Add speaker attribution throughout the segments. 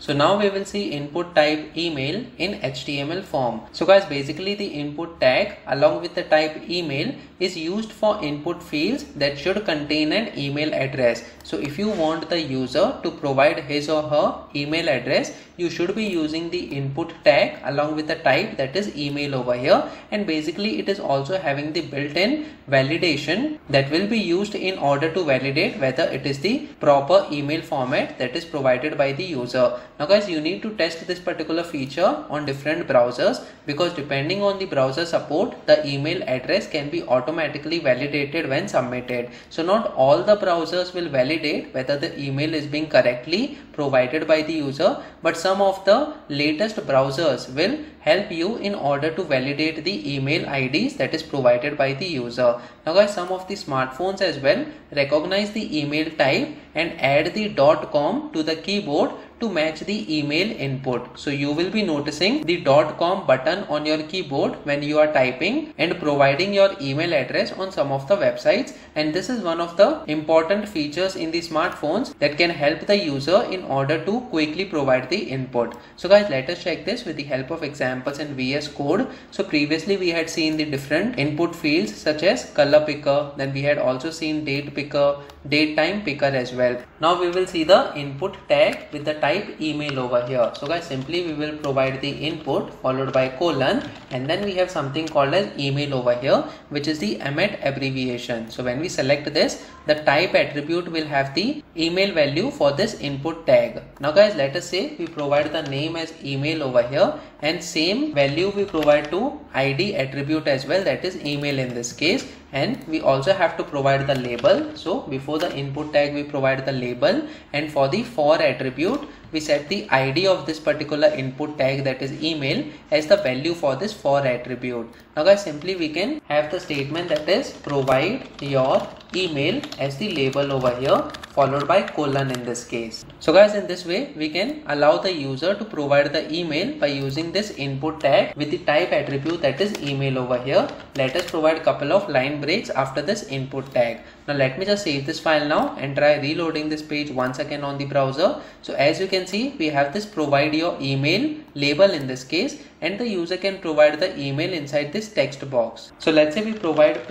Speaker 1: So now we will see input type email in HTML form. So guys, basically the input tag along with the type email is used for input fields that should contain an email address. So if you want the user to provide his or her email address, you should be using the input tag along with the type, that is email over here, and basically it is also having the built-in validation that will be used in order to validate whether it is the proper email format that is provided by the user. Now guys, you need to test this particular feature on different browsers, because depending on the browser support, the email address can be automatically validated when submitted. So not all the browsers will validate whether the email is being correctly provided by the user, but some of the latest browsers will help you in order to validate the email IDs that is provided by the user. Now guys, some of the smartphones as well recognize the email type and add the .com to the keyboard to match the email input. So you will be noticing the .com button on your keyboard when you are typing and providing your email address on some of the websites, and this is one of the important features in the smartphones that can help the user in order to quickly provide the input. So guys, let us check this with the help of examples in VS Code. So previously we had seen the different input fields such as color picker, then we had also seen date picker, date time picker as well. Now we will see the input tag with the type email over here. So guys, simply we will provide the input followed by colon, and then we have something called as email over here, which is the EMET abbreviation. So when we select this, the type attribute will have the email value for this input tag. Now guys, let us say we provide the name as email over here, and same value we provide to ID attribute as well, that is email in this case, and we also have to provide the label. So before the input tag we provide the label, and for the for attribute we set the ID of this particular input tag, that is email, as the value for this for attribute. Now guys, simply we can have the statement that is provide your email as the label over here followed by colon in this case. So guys, in this way we can allow the user to provide the email by using this input tag with the type attribute, that is email over here. Let us provide a couple of line breaks after this input tag. Now let me just save this file now and try reloading this page once again on the browser. So as you can see, we have this provide your email label in this case, and the user can provide the email inside this text box. So let's say we provide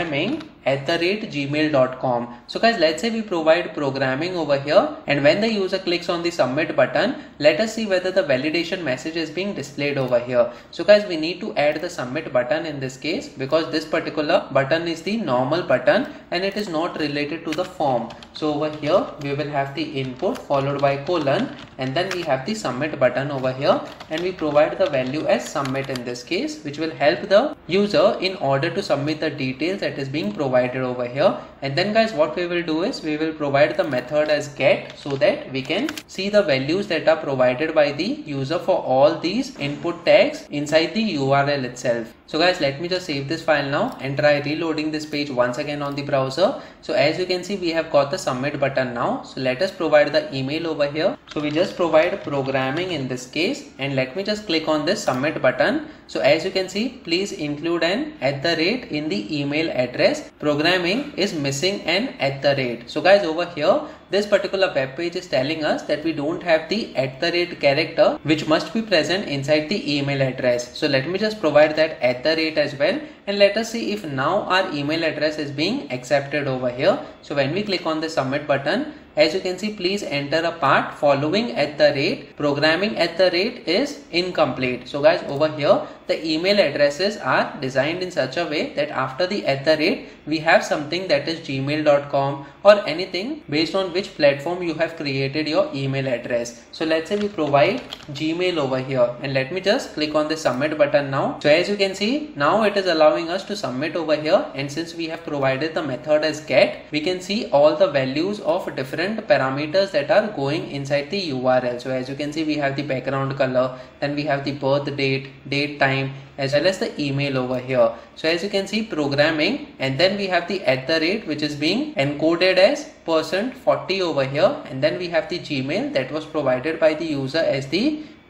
Speaker 1: programming@gmail.com. So guys, let's say we provide programming over here, and when the user clicks on the submit button, let us see whether the validation message is being displayed over here. So guys, we need to add the submit button in this case, because this particular button is the normal button and it is not related to the form. So over here we will have the input followed by colon, and then we have the submit button over here, and we provide the value as submit in this case, which will help the user in order to submit the details that is being provided over here. And then guys, what we will do is we will provide the method as get, so that we can see the values that are provided by the user for all these input tags inside the URL itself. So guys, let me just save this file now and try reloading this page once again on the browser. So as you can see, we have got the submit button now. So let us provide the email over here. So we just provide programming in this case, and let me just click on this submit button. So as you can see, please include an @ in the email address. Programming is missing an @. So guys, over here this particular web page is telling us that we don't have the @ character, which must be present inside the email address. So let me just provide that @ as well, and let us see if now our email address is being accepted over here. So when we click on the submit button, as you can see, please enter a part following @ programming @ is incomplete. So guys, over here the email addresses are designed in such a way that after the @ we have something that is gmail.com or anything based on which platform you have created your email address. So let's say we provide Gmail over here, and let me just click on the submit button now. So as you can see, now it is allowing us to submit over here, and since we have provided the method as get, we can see all the values of different parameters that are going inside the URL. So as you can see, we have the background color, then we have the birth date, date time, as well as the email over here. So as you can see, programming, and then we have the @ which is being encoded as %40 over here, and then we have the Gmail that was provided by the user as the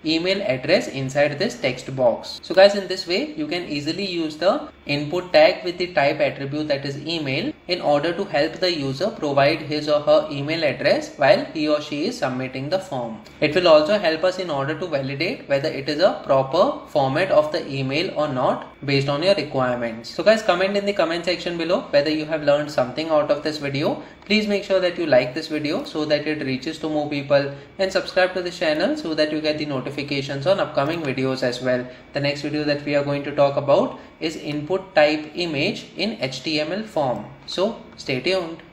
Speaker 1: email address inside this text box. So guys, in this way you can easily use the input tag with the type attribute that is email in order to help the user provide his or her email address while he or she is submitting the form. It will also help us in order to validate whether it is a proper format of the email or not based on your requirements. So guys, comment in the comment section below whether you have learned something out of this video. Please make sure that you like this video so that it reaches to more people, and subscribe to this channel so that you get the notifications on upcoming videos as well. The next video that we are going to talk about is input type image in HTML form. So stay tuned.